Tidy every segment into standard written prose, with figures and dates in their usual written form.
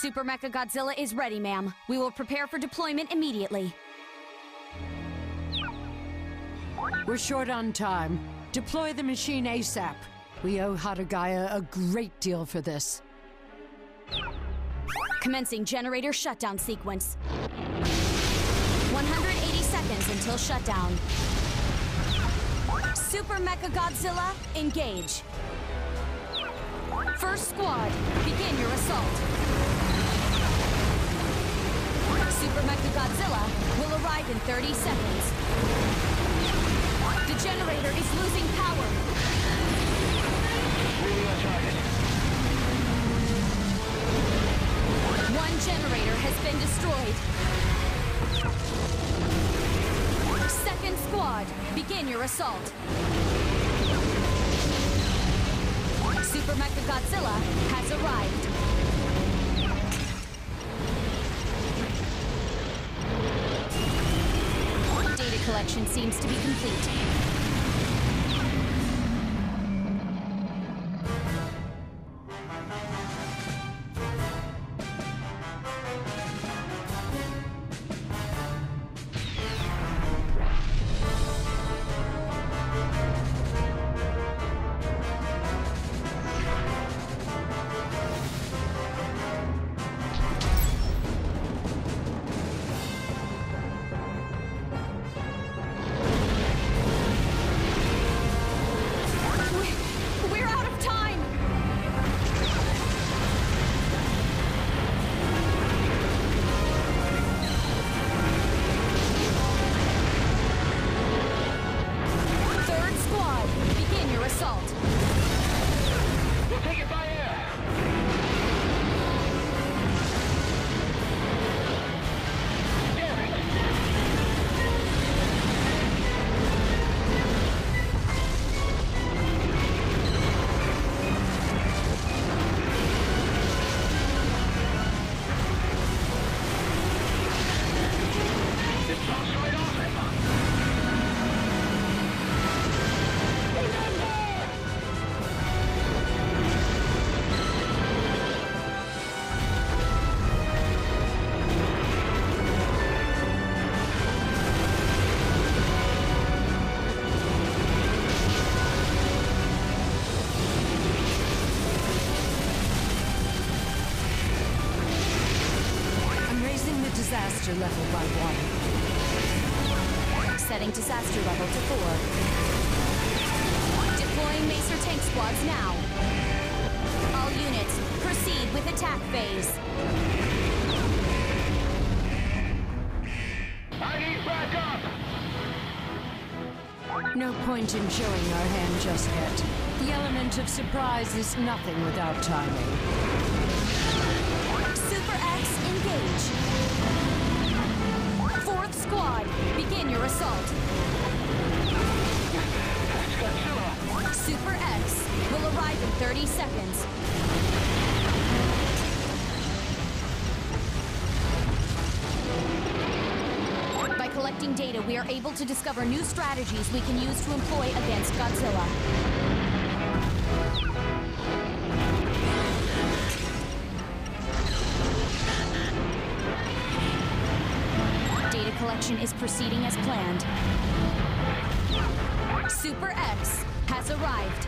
Super Mechagodzilla is ready, ma'am. We will prepare for deployment immediately. We're short on time. Deploy the machine ASAP. We owe Hatagaya a great deal for this. Commencing generator shutdown sequence. 180 seconds until shutdown. Super Mechagodzilla, engage. First squad, begin your assault. Super Mechagodzilla will arrive in 30 seconds. The generator is losing power. Moving on target. One generator has been destroyed. Second squad, begin your assault. Super Mechagodzilla has arrived. Data collection seems to be complete. We're out of time! Third squad, begin your assault. We'll take it by air. Damn it. It bounced right off him. I'm raising the disaster level by 1. Setting disaster level to 4. Deploying Macer tank squads now. All units, proceed with attack phase. I need backup. No point in showing our hand just yet. The element of surprise is nothing without timing. Super X, engage. Fourth squad, begin your assault. It's Godzilla. Super X will arrive in 30 seconds. By collecting data, we are able to discover new strategies we can use to employ against Godzilla. Data collection is proceeding as planned. Super X has arrived.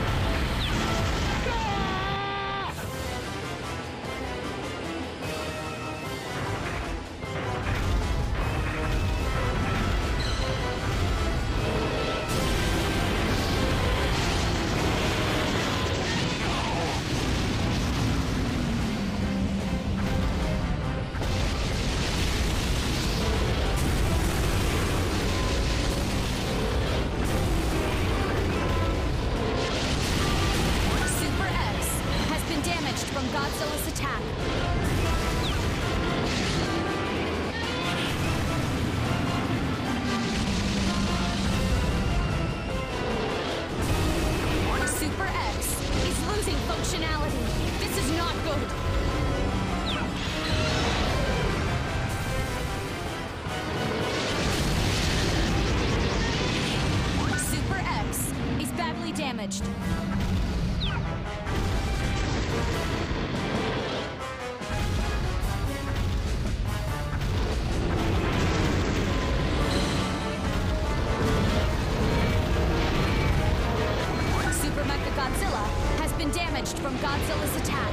Super X has been damaged from Godzilla's attack. Super X is losing functionality. This is not good. Super X is badly damaged. from Godzilla's attack.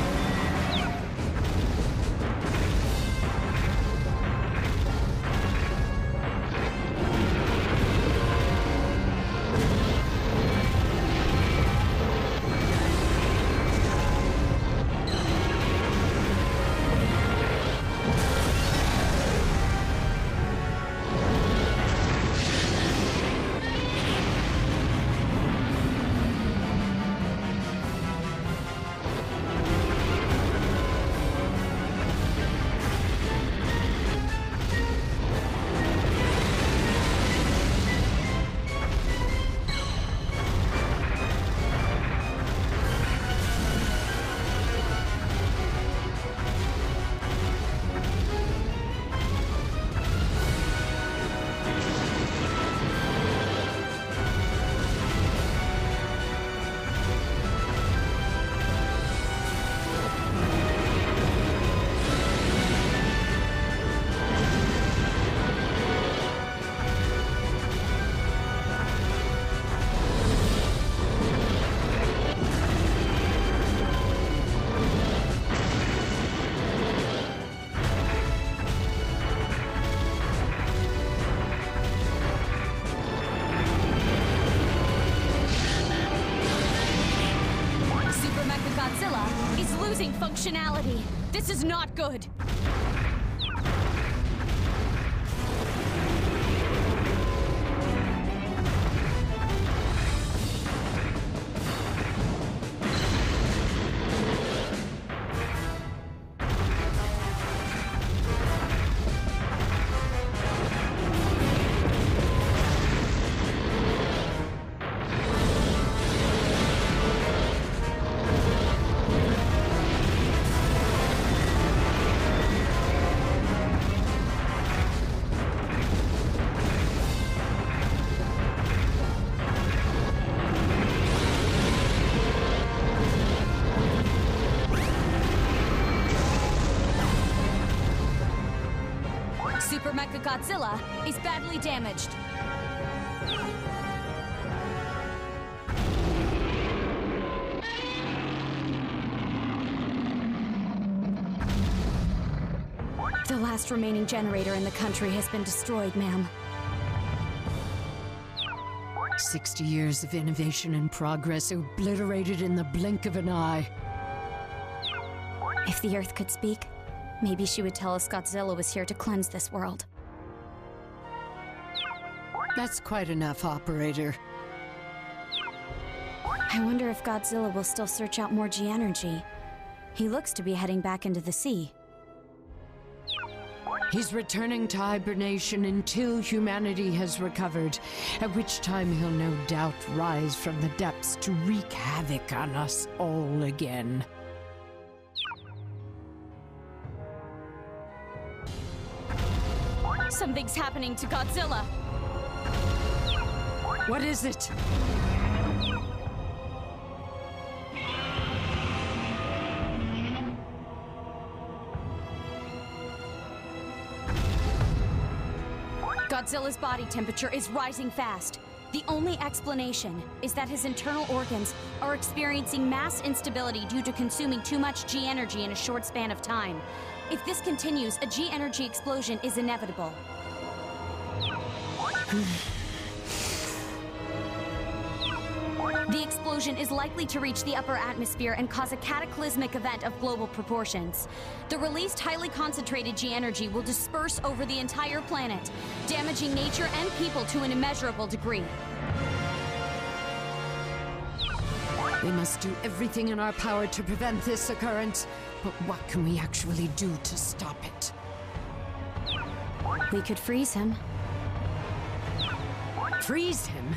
Godzilla is losing functionality. This is not good. Super Mechagodzilla is badly damaged. The last remaining generator in the country has been destroyed, ma'am. 60 years of innovation and progress obliterated in the blink of an eye. If the Earth could speak, maybe she would tell us Godzilla was here to cleanse this world. That's quite enough, Operator. I wonder if Godzilla will still search out more G-energy. He looks to be heading back into the sea. He's returning to hibernation until humanity has recovered, at which time he'll no doubt rise from the depths to wreak havoc on us all again. Something's happening to Godzilla. What is it? Godzilla's body temperature is rising fast. The only explanation is that his internal organs are experiencing mass instability due to consuming too much G-energy in a short span of time. If this continues, a G-energy explosion is inevitable. The explosion is likely to reach the upper atmosphere and cause a cataclysmic event of global proportions. The released highly concentrated G-energy will disperse over the entire planet, damaging nature and people to an immeasurable degree. We must do everything in our power to prevent this occurrence, but what can we actually do to stop it? We could freeze him. Freeze him?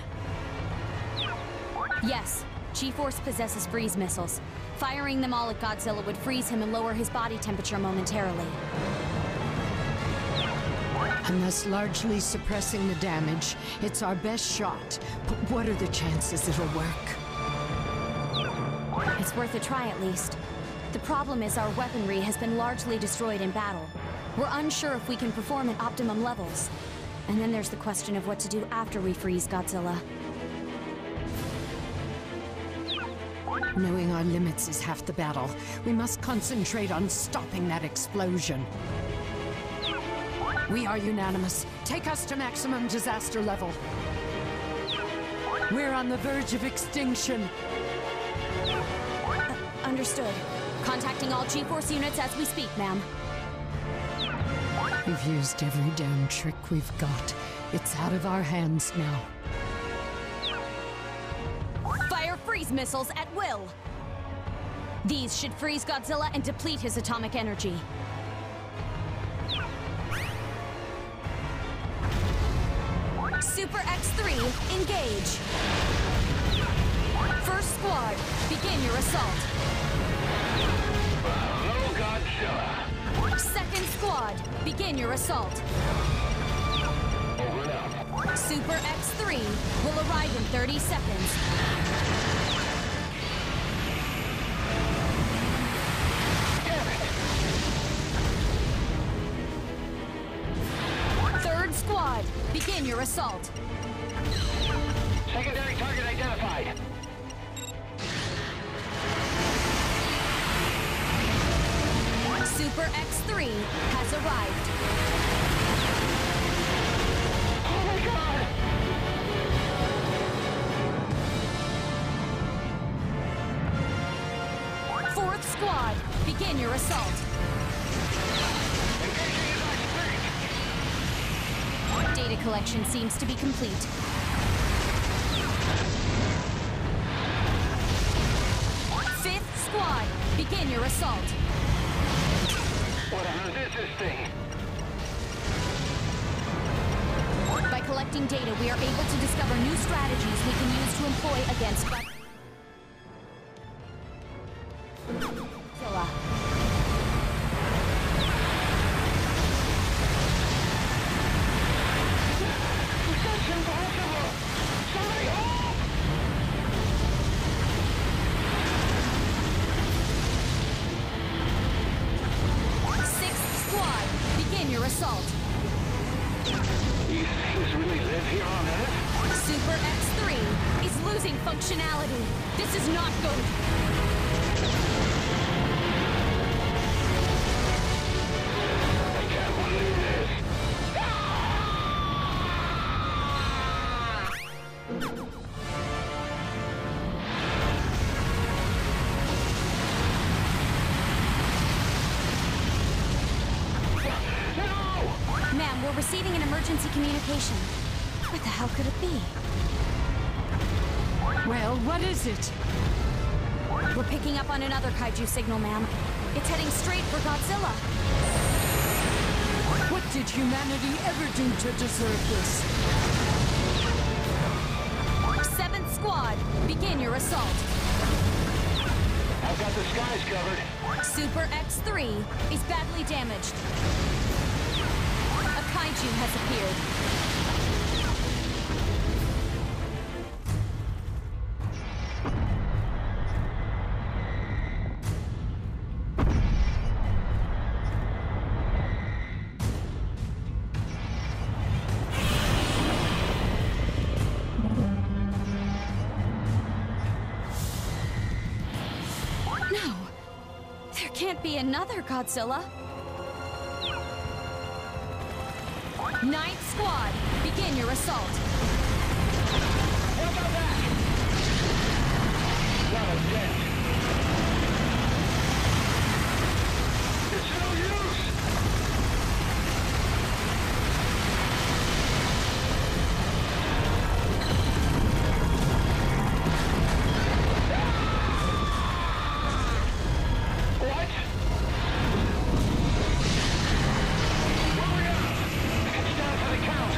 Yes, G-Force possesses freeze missiles. Firing them all at Godzilla would freeze him and lower his body temperature momentarily. And thus largely suppressing the damage. It's our best shot, but what are the chances it'll work? It's worth a try at least. The problem is our weaponry has been largely destroyed in battle. We're unsure if we can perform at optimum levels. And then there's the question of what to do after we freeze Godzilla. Knowing our limits is half the battle. We must concentrate on stopping that explosion. We are unanimous. Take us to maximum disaster level. We're on the verge of extinction. Understood. Contacting all G-Force units as we speak, ma'am. We've used every damn trick we've got. It's out of our hands now. Fire freeze missiles at will! These should freeze Godzilla and deplete his atomic energy. Super X3, engage! First squad, begin your assault. Hello, Godzilla. Second squad, begin your assault. Over and out. Super X3 will arrive in 30 seconds. Third squad, begin your assault. Secondary target identified. Super X3 has arrived. Oh my god! Fourth squad, begin your assault. Engaging his ice Data collection seems to be complete. Fifth squad, begin your assault. What the hell is this thing? By collecting data, we are able to discover new strategies we can use to employ against Godzilla. That's impossible! Somebody help! Sixth squad, begin your assault. These things really live here on Earth? Super X3 is losing functionality. This is not good. I can't believe this. No! Ma'am, we're receiving an emergency communication. What the hell could it be? Well, what is it? We're picking up on another kaiju signal, ma'am. It's heading straight for Godzilla. What did humanity ever do to deserve this? Seventh squad, begin your assault. I've got the skies covered. Super X3 is badly damaged. A kaiju has appeared. No, there can't be another Godzilla. Ninth squad, begin your assault. What about that? Not a dent. It's no use! What? Where are we at? It's down for the count.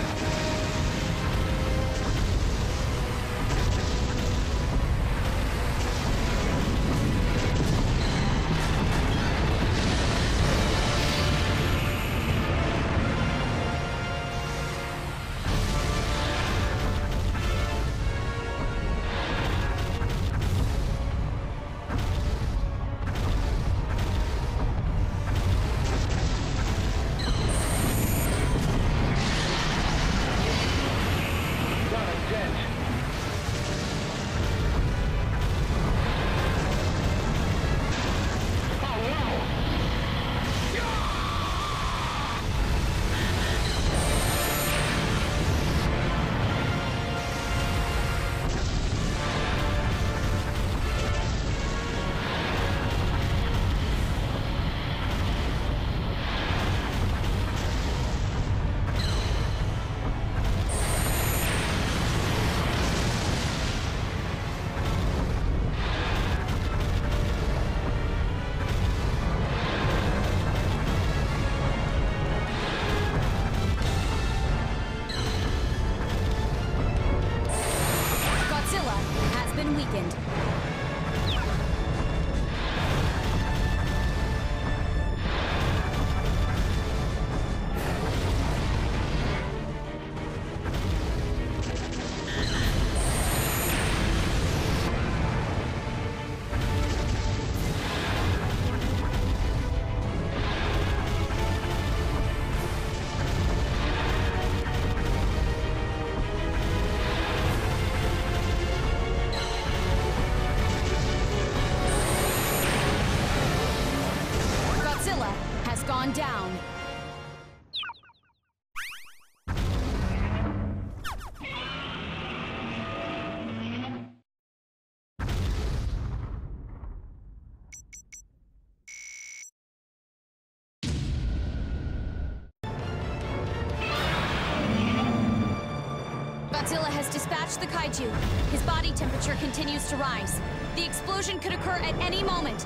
Godzilla has dispatched the kaiju. His body temperature continues to rise. The explosion could occur at any moment.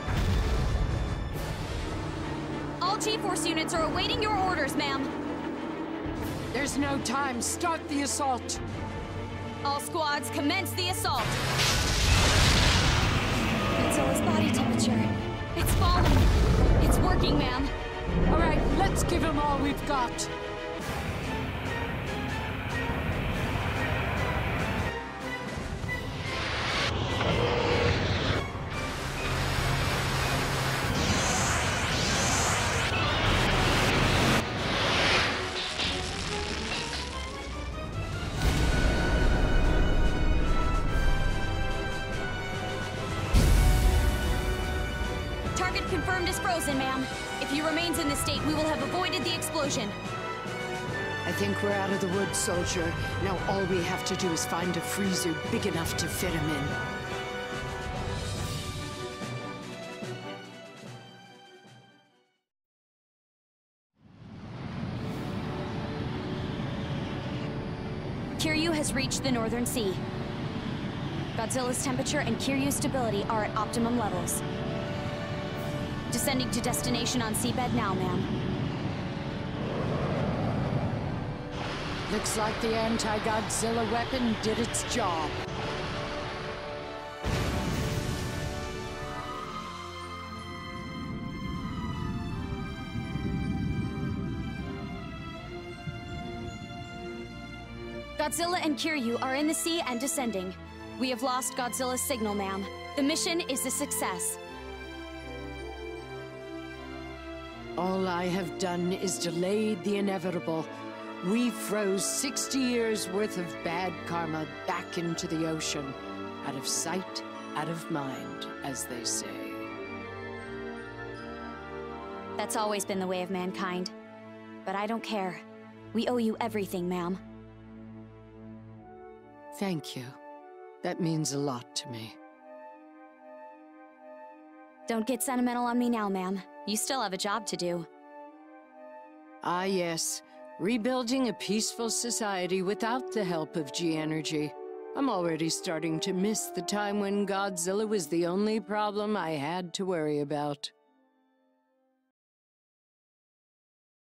All G-Force units are awaiting your orders, ma'am. There's no time. Start the assault. All squads, commence the assault. Godzilla's body temperature. It's falling. It's working, ma'am. All right, let's give him all we've got. Target confirmed as frozen, ma'am. If he remains in this state, we will have avoided the explosion. I think we're out of the woods, soldier. Now all we have to do is find a freezer big enough to fit him in. Kiryu has reached the Northern Sea. Godzilla's temperature and Kiryu's stability are at optimum levels. Descending to destination on seabed now, ma'am. Looks like the anti-Godzilla weapon did its job. Godzilla and Kiryu are in the sea and descending. We have lost Godzilla's signal, ma'am. The mission is a success. All I have done is delayed the inevitable. We froze 60 years worth of bad karma back into the ocean. Out of sight, out of mind, as they say. That's always been the way of mankind. But I don't care. We owe you everything, ma'am. Thank you. That means a lot to me. Don't get sentimental on me now, ma'am. You still have a job to do. Ah, yes. Rebuilding a peaceful society without the help of G-Energy. I'm already starting to miss the time when Godzilla was the only problem I had to worry about.